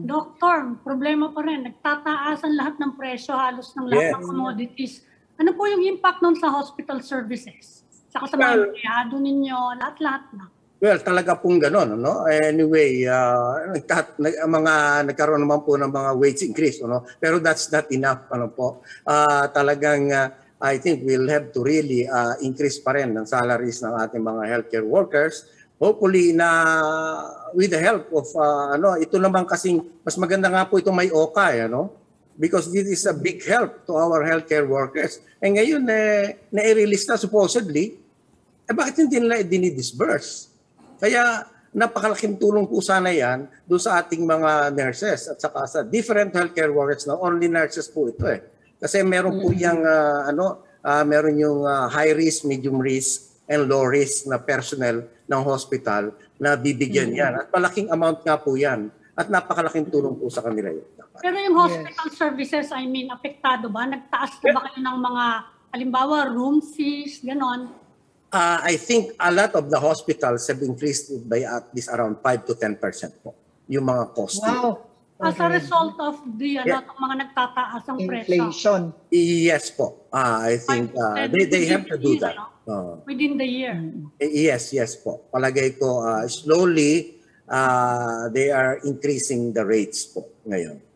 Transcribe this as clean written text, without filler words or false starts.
Doktor, problema pa rin. Nagtataasan lahat ng presyo, halos ng lahat ng commodities. Ano po yung impact nun sa hospital services? Saka sa mga empleyado ninyo, lahat-lahat na. Well, talaga pong gano'n, no? Anyway, nagkaroon naman po ng mga wage increase, no? Pero that's not enough, ano po. Talagang, I think we'll have to really increase pa rin ng salaries ng ating mga healthcare workers. Hopefully na with the help of, ito naman kasing, mas maganda nga po ito may OKA, ano? Because this is a big help to our healthcare workers. And ngayon, na-release na supposedly, bakit hindi nila dinidisburse? Kaya napakalaking tulong po sana yan doon sa ating mga nurses at saka sa different healthcare workers, na only nurses po ito eh. Kasi meron po yung meron yung high risk, medium risk, and low risk na personnel ng hospital na bibigyan yan. At malaking amount nga po yan. At napakalaking tulong po sa kanila yun. Pero yung hospital services, I mean, apektado ba? Nagtaas na ba kayo ng mga, halimbawa, room fees, ganon? I think a lot of the hospitals have increased by at least around 5 to 10% po, yung mga cost. Wow. As a result of the mga nagtataas ng presyo. Inflation. Yes po. I think they have to do that. Within the year. Yes po. Palagay ko slowly they are increasing the rates po ngayon.